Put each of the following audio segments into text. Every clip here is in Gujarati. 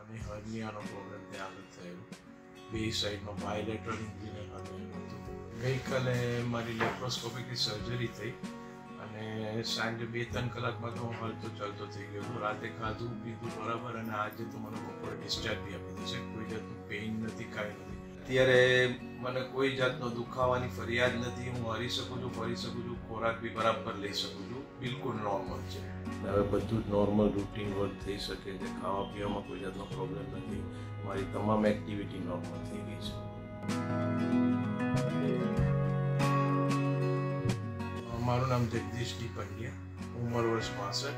મને હર્નિયાનો પ્રોબ્લેમ ત્યાં આગળ થયેલો. બે સાઈડમાં બાયલેટરલ ઇન્જરી હર્નિયા હતું. ગઈકાલે મારી લેપ્રોસ્કોપિકની સર્જરી થઈ અને સાંજે 2-3 કલાકમાં તો હું હલતો ચાલતો થઈ ગયો. રાતે ખાધું પીધું બરાબર અને આજે તો મને બપોરે ડિસ્ચાર્જ બી આપી દેશે. કોઈ જાતનું પેઇન નથી, કાંઈ નથી. અત્યારે મને કોઈ જાતનો દુખાવાની ફરિયાદ નથી. હું હરી શકું છું, ફરી શકું છું, ખોરાક બી બરાબર લઈ શકું છું. બિલકુલ નોર્મલ છે. હવે બધું જ નોર્મલ રૂટીન વર્ક થઈ શકે છે. ખાવા પીવામાં કોઈ જાતનો પ્રોબ્લેમ નથી. મારી તમામ એક્ટિવિટી નોર્મલ થઈ ગઈ છે. મારું નામ જગદીશ ડી પંડ્યા, ઉંમર વર્ષ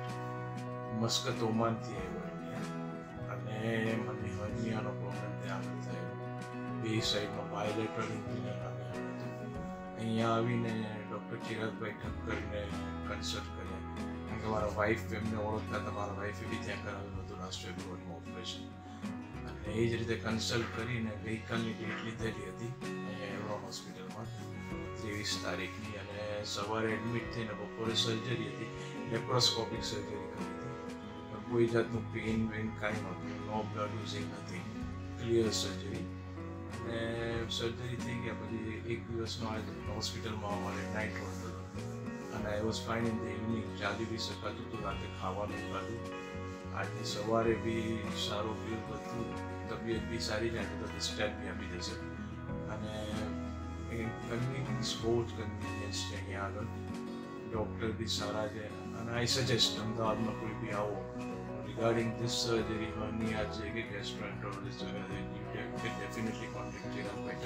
65, મસ્કત ઓમાનથી આવ્યો ઇન્ડિયા. અને મને હર્નિયાનો પ્રોબ્લેમ ત્યાં આગળ થયેલો. બે સાઈડમાં બાયલેટરલ ઇન્જરી હર્નિયા હતું. અહીંયા આવીને ડૉક્ટર ચિરાગભાઈ ઠક્કરને કન્સલ્ટ કર્યા, કારણ કે મારા વાઈફ એમને ઓળખતા હતા. મારા વાઈફે બી ત્યાં કરાવેલું હતું રાષ્ટ્રીય ગ્રોથનું ઓપરેશન. અને એ જ રીતે કન્સલ્ટ કરીને ગઈકાલની ડેટ લીધેલી હતી અહીંયા એવરોન હોસ્પિટલમાં 23 તારીખની. અને સવારે એડમિટ થઈને બપોરે સર્જરી હતી, લેપરોસ્કોપિક સર્જરી કરી હતી. કોઈ જાતનું પેઇન વેઇન કાંઈ નહોતું, નો બ્લડ યુઝિંગ નથી, ક્લિયર સર્જરી. અને સર્જરી થઈ ગયા પછી એક દિવસનો આજે હોસ્પિટલમાં અમારે નાઇટ હોલ્ડ હતો અને I was fine in the evening. ચાલી બી શકાતું હતું, રાતે ખાવાનું ખાધું. આજે સવારે બી સારું ફીલ કરતું, તબિયત બી સારી જાય તો ડિસ્ચાર્જ બી આપી દેશે. અને કન્વીનિયન્સ બહુ જ કન્વીનિયન્સ છે અહીંયા આગળ. ડૉક્ટર બી સારા છે અને આઈ સજેસ્ટ અમદાવાદમાં કોઈ બી આવો રિગાર્ડિંગ ધીસ સર્જરી, હર્નિયા છે કે gastroenterologist definitely contact Chiragbhai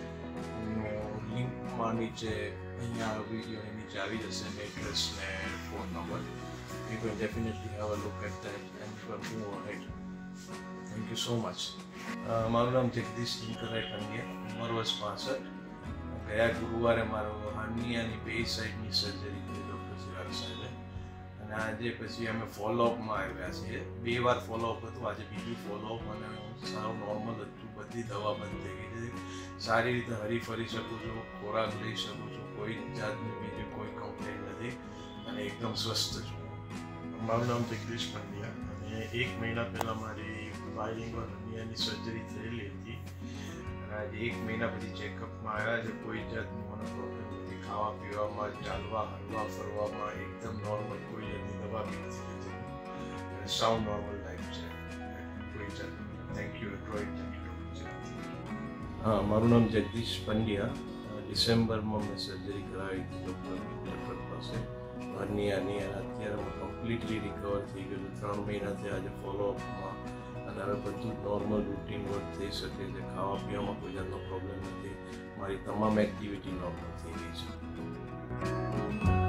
Thakkar. લિંકમાં નીચે અહીંયા વિડીયોની નીચે આવી જશે એડ્રેસ ને phone number. You can definitely have a look at that and you can move ahead. Thank you so much. મારું નામ જગદીશ પંડ્યા, ઉંમર વર્ષ 65. ગયા ગુરુવારે મારો હર્નિયાની બે સાઈડની સર્જરી કરી ડૉક્ટર ચિરાગ સાહેબે. અને આજે પછી અમે ફોલોઅપમાં આવ્યા છીએ. 2 વાર ફોલોઅપ હતું, આજે બીજું ફોલોઅપ. અને હું સારું નોર્મલ હતું, બધી દવા બંધ થઈ ગઈ છે. સારી રીતે હરી ફરી શકું છું, ખોરાક લઈ શકું છું, કોઈ જાતની બીજી કોઈ કમ્પ્લેન નથી અને એકદમ સ્વસ્થ છું. મારું નામ જગદીશ પંડ્યા અને 1 મહિના પહેલાં મારી બાયલિંગલ હર્નિયાની સર્જરી થયેલી હતી. અને આજે 1 મહિના પછી ચેકઅપમાં આવ્યા છે. કોઈ જાતનું મને પ્રોબ્લેમ નથી. ખાવા પીવામાં, ચાલવા, હરવા ફરવામાં એકદમ નોર્મલ, કોઈ જાતની દવા બી નથી લેતી અને સાવ નોર્મલ લાઈફ છે. કોઈ જાતનું. Thank you ADROIT, thank you doctor. હા, મારું નામ જગદીશ પંડ્યા. ડિસેમ્બરમાં મેં સર્જરી કરાવી હતી ડૉક્ટર ઠક્કર પાસે હર્નિયાની. અને અત્યારે હું કમ્પ્લીટલી રિકવર થઈ ગયું. 3 મહિનાથી આજે ફોલોઅપમાં. અને હવે બધું જ નોર્મલ રૂટીન વર્ક થઈ શકે છે. ખાવા પીવામાં કોઈ જાતનો પ્રોબ્લેમ નથી. મારી તમામ એક્ટિવિટી નોર્મલ થઈ ગઈ છે.